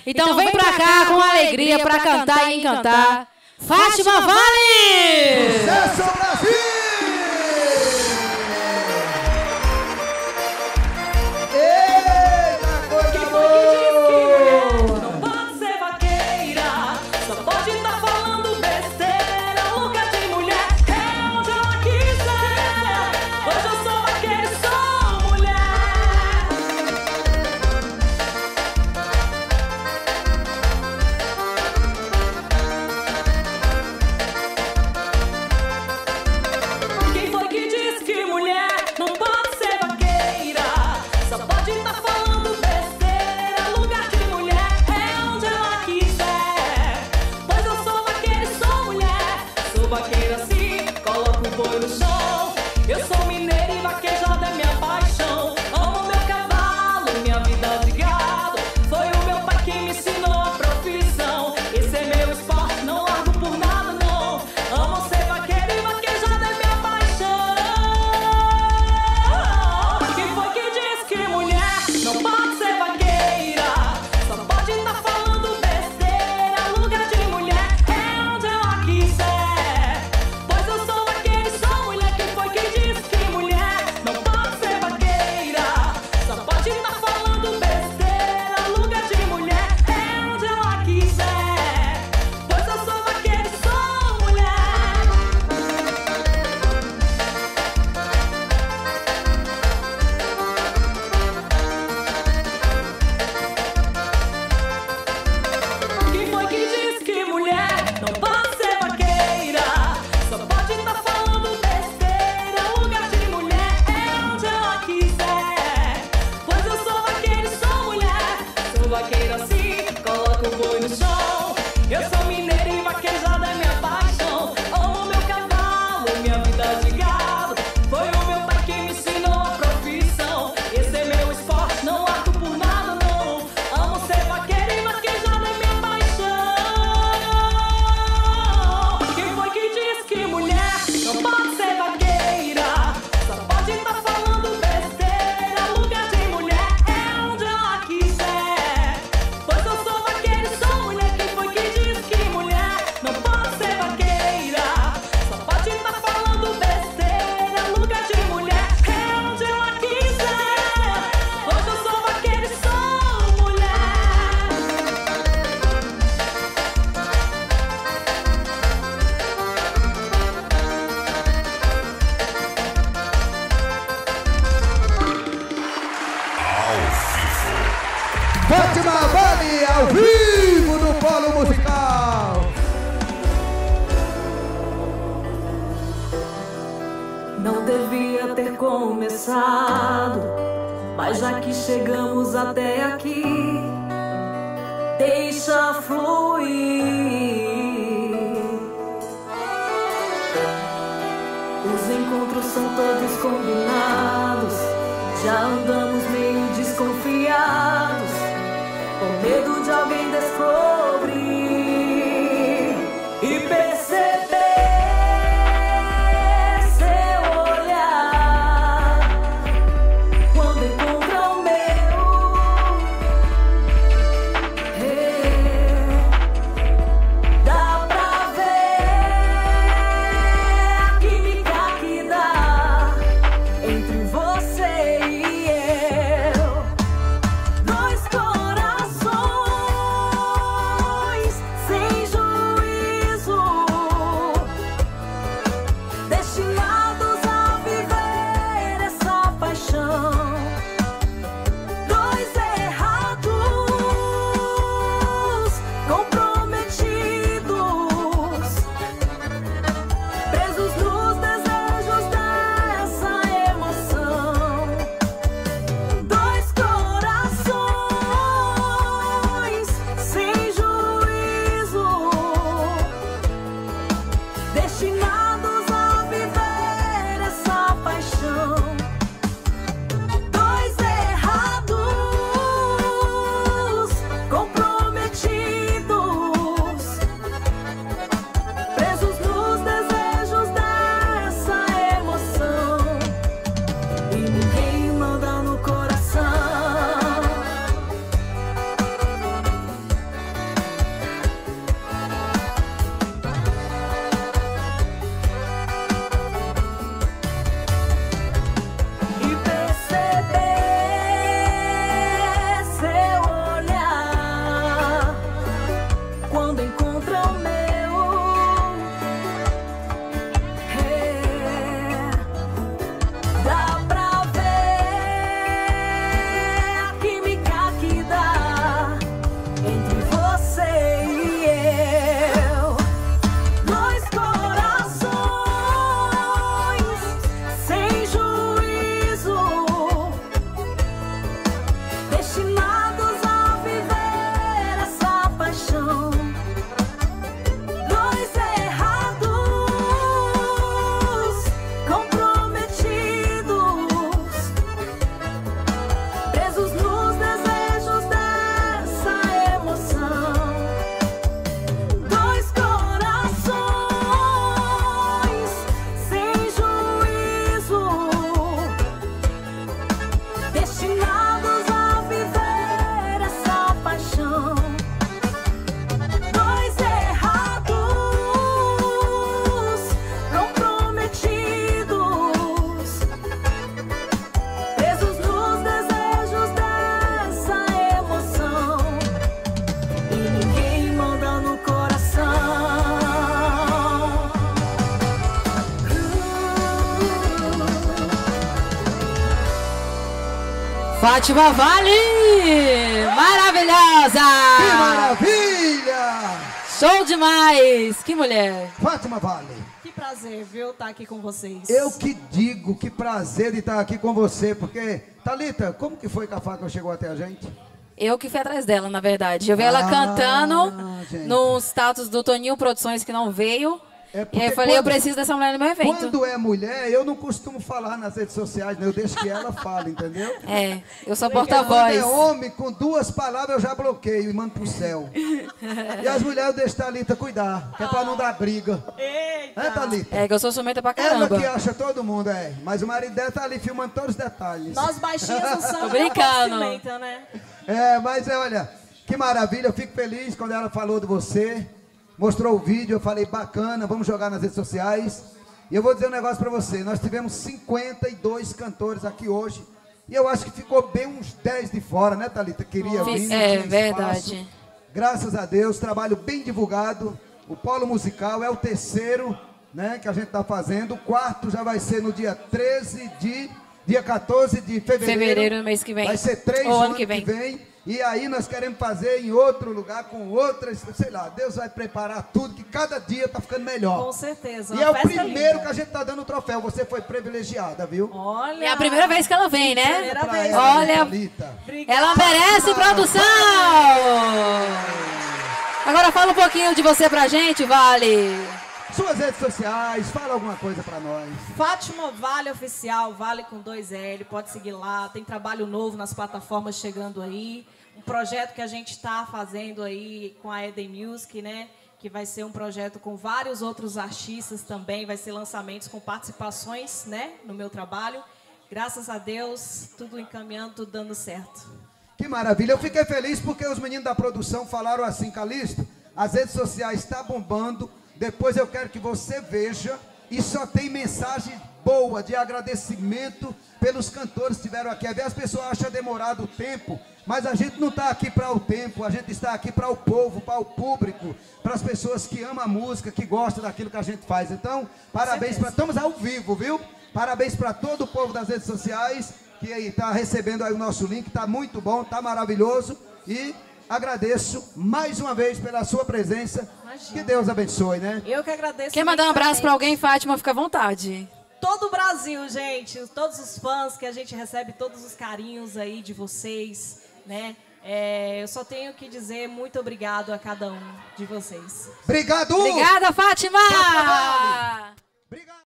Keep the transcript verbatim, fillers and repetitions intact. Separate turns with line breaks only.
Então vem pra cá com alegria pra cantar e encantar. Fátima Vale!
Sucesso Brasil! Eita, coisa boa!
Não pode ser vaqueira, só pode estar falando besteira. Lugar de mulher é onde ela quiser. Hoje eu sou vaqueira e sou mulher. Quem foi que disse que mulher não pode ser vaqueira? Só pode estar falando besteira. Lugar de mulher é onde ela quiser. Pois eu sou vaqueira e sou mulher. Sou vaqueira sim, coloco o boi no chão. Eu sou mineira e vaquejada é minha paixão. Amo meu cavalo, minha vida de gado. Foi o meu pai quem me ensinou a profissão. Esse é meu esporte, não largo por nada não. Amo ser vaqueira e vaquejada é minha paixão. Quem foi que disse que mulher não pode ser vaqueira? Só pode estar falando besteira. Lugar de mulher é onde ela quiser. Pois eu sou vaqueira e sou mulher. Quem foi que disse que mulher não pode ser vaqueira? Só pode estar falando besteira. Lugar de mulher é onde ela quiser. Pois eu sou vaqueira e sou mulher. Quem foi que disse que mulher não pode ser vaqueira? Só pode estar falando besteira. Lugar de mulher é onde ela quiser. Pois eu sou vaqueira e sou mulher. Sou vaqueira sim, coloco o boi no chão. Eu sou mineira e vaquejada é minha paixão. Amo meu cavalo, minha vida de gado. Foi o meu pai quem me ensinou a profissão. Esse é meu esporte, não largo por nada não. Amo ser vaqueira e vaquejada é minha paixão. Quem foi que disse que mulher não pode ser vaqueira? Só pode estar falando besteira. Lugar de mulher é onde ela quiser. Pois eu sou vaqueira e sou mulher. Quem foi que disse que mulher não pode ser vaqueira? Só pode estar falando besteira. Lugar de mulher é onde ela quiser. Hoje eu sou vaqueira e sou mulher.
Fátima Vale ao vivo no Polo Musical.
Não devia ter começado, mas já que chegamos até aqui, deixa fluir. Os encontros são todos combinados, já andamos meio desconfiados, com medo de alguém descobrir e perceber seu olhar quando encontra o meu. É, dá pra ver a química que dá entre você e eu. Dois corações
Fátima Vale! Maravilhosa!
Que maravilha!
Show demais! Que mulher!
Fátima Vale.
Que prazer, viu, estar aqui com vocês.
Eu que digo, que prazer de estar aqui com você, porque, Thalita, como que foi que a Fátima chegou até a gente?
Eu que fui atrás dela, na verdade. Eu vi ela
Ah,
cantando
gente.
no status do Toninho Produções, que não veio.
É
E
porque
aí eu falei, eu
quando-
preciso dessa mulher no meu evento.
Quando é mulher, eu não costumo falar nas redes sociais, né? Eu deixo que ela fale, entendeu?
É, eu sou
Quando
porta-voz.
é homem, com duas palavras eu já bloqueio e mando pro céu. E as mulheres eu deixo a Thalita cuidar, que é pra não dar briga.
Eita!
É, Thalita?
É, que eu sou ciumenta pra
Ela
caramba.
que acha todo mundo, é. Mas o marido dela tá ali filmando todos os detalhes.
Nós baixinhos não somos
Tô brincando.
cimenta, né?
É, mas é, olha, que maravilha, eu fico feliz quando ela falou de você, mostrou o vídeo, eu falei, bacana, vamos jogar nas redes sociais. E eu vou dizer um negócio pra você, nós tivemos cinquenta e dois cantores aqui hoje, e eu acho que ficou bem uns dez de fora, né, Thalita? Queria
Fiz-
vir, não
é,
tinha espaço.
verdade.
Graças a Deus, trabalho bem divulgado, o Polo Musical é o terceiro, né, que a gente tá fazendo, o quarto já vai ser no dia treze de... Dia quatorze de fevereiro.
Fevereiro, no mês que vem.
Vai ser três
Ou
no
ano que vem.
E aí nós queremos fazer em outro lugar, com outras, sei lá, Deus vai preparar tudo, que cada dia tá ficando melhor.
Com certeza.
E
uma
é o
festa
primeiro
linda.
que a gente tá dando o troféu. Você foi privilegiada, viu?
Olha!
É a primeira vez que ela vem, né?
Primeira
Pra
vez.
ela,
Olha-
Thalita.
Obrigada.
Ela merece produção! Agora fala um pouquinho de você pra gente, Vale.
Suas redes sociais, fala alguma coisa pra nós.
Fátima Vale Oficial, Vale com dois L, pode seguir lá. Tem trabalho novo nas plataformas chegando aí. Um projeto que a gente está fazendo aí com a Eden Music, né? Que vai ser um projeto com vários outros artistas também. Vai ser lançamentos com participações, né? No meu trabalho. Graças a Deus, tudo encaminhando, tudo dando certo.
Que maravilha. Eu fiquei feliz porque os meninos da produção falaram assim, Calixto, as redes sociais estão bombando. Depois eu quero que você veja, e só tem mensagem boa de agradecimento pelos cantores que estiveram aqui. Às vezes as pessoas acham demorado o tempo, mas a gente não está aqui para o tempo, a gente está aqui para o povo, para o público, para as pessoas que amam a música, que gostam daquilo que a gente faz. Então, parabéns para... Estamos ao vivo, viu? Parabéns para todo o povo das redes sociais, que está recebendo aí o nosso link, está muito bom, está maravilhoso, e... agradeço mais uma vez pela sua presença.
Imagina.
Que Deus abençoe, né?
Eu que agradeço.
Quer mandar um abraço pra
imensamente.
alguém, Fátima? Fica à vontade.
Todo o Brasil, gente, todos os fãs que a gente recebe, todos os carinhos aí de vocês, né? É, eu só tenho que dizer muito obrigado a cada um de vocês.
Obrigado!
Obrigada, Fátima!
Obrigado!